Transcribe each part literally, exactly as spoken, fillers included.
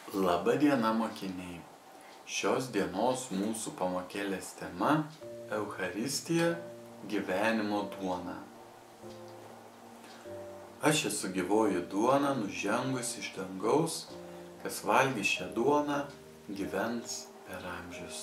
Labą dieną, mokiniai. Šios dienos mūsų pamokėlės tema – Eucharistija – gyvenimo duona. Aš esu gyvoji duona, nužengus iš dangaus, kas valgys šią duoną, gyvens per amžius.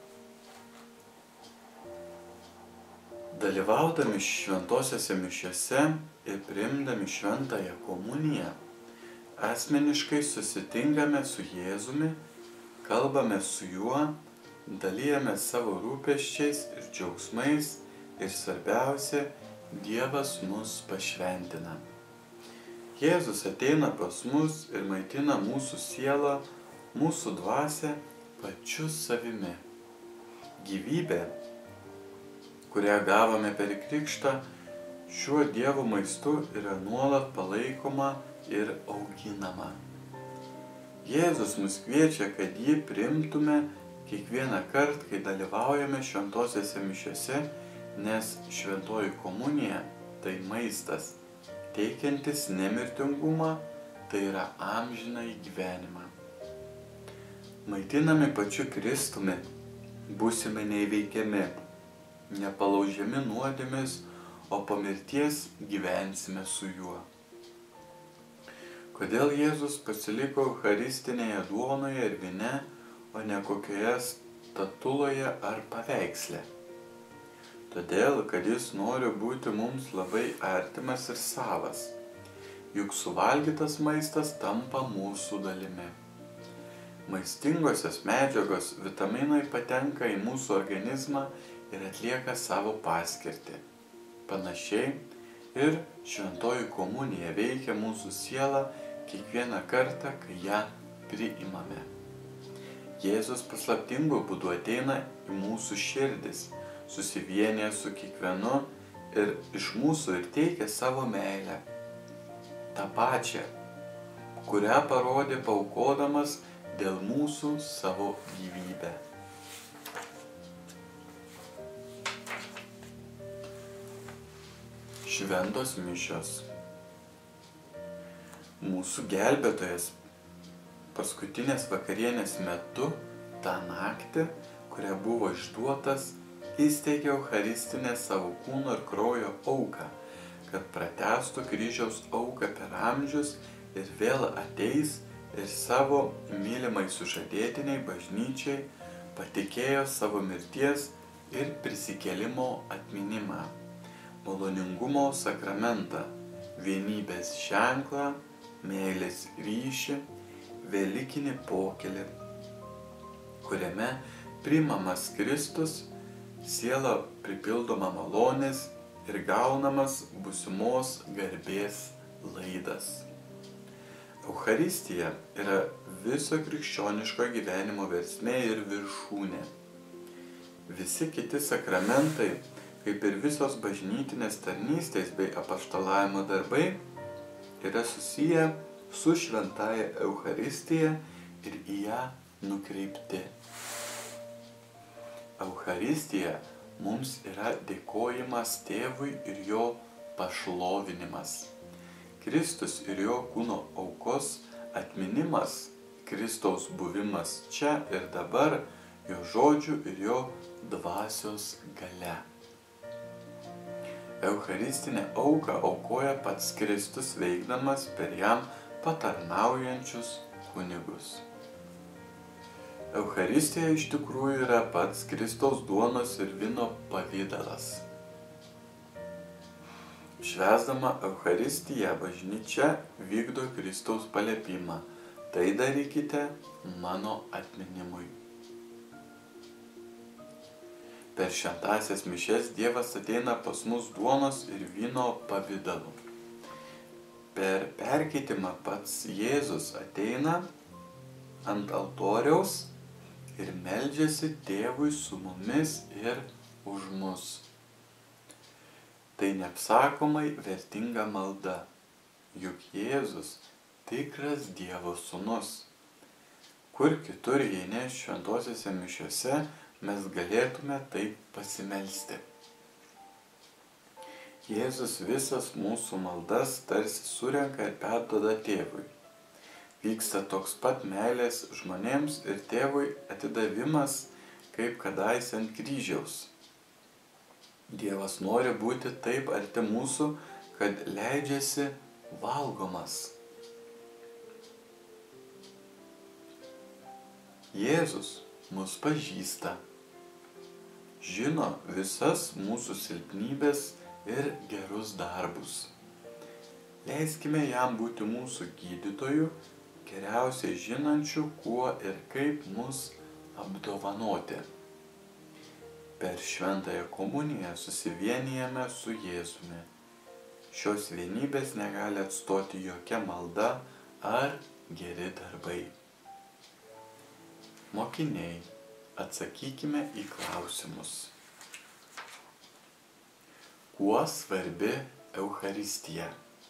Dalyvaudami šventosiose mišiose ir priimdami šventąją komuniją, asmeniškai susitinkame su Jėzumi, kalbame su juo, dalijame savo rūpesčiais ir džiaugsmais ir svarbiausia, Dievas mus pašventina. Jėzus ateina pas mus ir maitina mūsų sielą, mūsų dvasią pačiu savimi. Gyvybė, kurią gavome per krikštą, šiuo Dievo maistu yra nuolat palaikoma ir auginama. Jėzus mus kviečia, kad jį priimtume kiekvieną kartą, kai dalyvaujame šventosiose mišiose, nes šventoji komunija tai maistas, teikiantis nemirtingumą, tai yra amžinąjį gyvenimą. Maitinami pačiu Kristumi, būsime neįveikiami, nepalaužiami nuodėmės, o po mirties gyvensime su juo. Kodėl Jėzus pasiliko eucharistinėje duonoje ir vyne, o ne kokioje statuloje ar paveiksle? Todėl, kad jis nori būti mums labai artimas ir savas, juk suvalgytas maistas tampa mūsų dalimi. Maistingosios medžiagos, vitaminai patenka į mūsų organizmą ir atlieka savo paskirtį. Panašiai ir šventoji komunija veikia mūsų sielą kiekvieną kartą, kai ją priimame. Jėzus paslaptingu būdu ateina į mūsų širdis, susivienyje su kiekvienu ir iš mūsų ir teikia savo meilę. tą pačią, kurią parodė paaukodamas dėl mūsų savo gyvybę. Šventos mišios. Mūsų gelbėtojas paskutinės vakarienės metu, tą naktį, kurią buvo išduotas, įsteigė eucharistinę savo kūno ir kraujo auką, kad pratęstų kryžiaus auką per amžius ir vėl ateis ir savo mylimai sužadėtiniai bažnyčiai patikėjo savo mirties ir prisikėlimo atminimą, maloningumo sakramentą, vienybės ženklą, meilės ryšį, velykinį pokylį, kuriame priimamas Kristus, siela pripildoma malonės ir gaunamas būsimos garbės laidas. Eucharistija yra viso krikščioniško gyvenimo versmė ir viršūnė. Visi kiti sakramentai, kaip ir visos bažnytinės tarnystės bei apaštalavimo darbai, yra susiję su šventąja Eucharistija ir į ją nukreipti. Eucharistija mums yra dėkojimas Tėvui ir jo pašlovinimas. Kristus ir jo kūno aukos atminimas, Kristaus buvimas čia ir dabar, jo žodžių ir jo dvasios galia. Eucharistinę auką aukoja pats Kristus veikdamas per jam patarnaujančius kunigus. Eucharistija iš tikrųjų yra pats Kristaus duonos ir vyno pavidalas. Švęsdama Eucharistiją bažnyčia vykdo Kristaus paliepimą. Tai darykite mano atminimui. Per šventąsias mišias Dievas ateina pas mus duonos ir vyno pavidalu. Per perkeitimą pats Jėzus ateina ant altoriaus ir meldžiasi Tėvui su mumis ir už mus. Tai neapsakomai vertinga malda, juk Jėzus tikras Dievo sūnus. Kur kitur, jei ne šventosiose mišiose, mes galėtume taip pasimelsti. Jėzus visas mūsų maldas tarsi surenka ir perduoda Tėvui. vyksta toks pat meilės žmonėms ir tėvui atidavimas, kaip kadaise ant kryžiaus. Dievas nori būti taip arti mūsų, kad leidžiasi valgomas. Jėzus mus pažįsta, žino visas mūsų silpnybės ir gerus darbus. Leiskime jam būti mūsų gydytoju, geriausiai žinančiu, kuo ir kaip mus apdovanoti. Per šventąją komuniją susivienijame su Jėzumi. Šios vienybės negali atstoti jokia malda ar geri darbai. Mokiniai, atsakykime į klausimus. Kuo svarbi Eucharistija?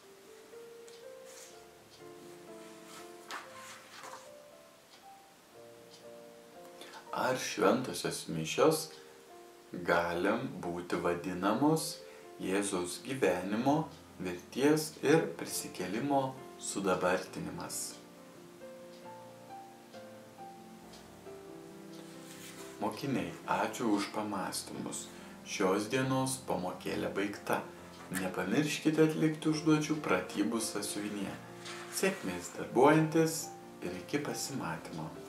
Ar šventosios mišios galim būti vadinamos Jėzaus gyvenimo, mirties ir prisikėlimo sudabartinimas? Mokiniai, ačiū už pamąstymus. Šios dienos pamokėlė baigta. Nepamirškite atlikti užduočių pratybų sąsiuvinyje. Sėkmės darbuojantis ir iki pasimatymo.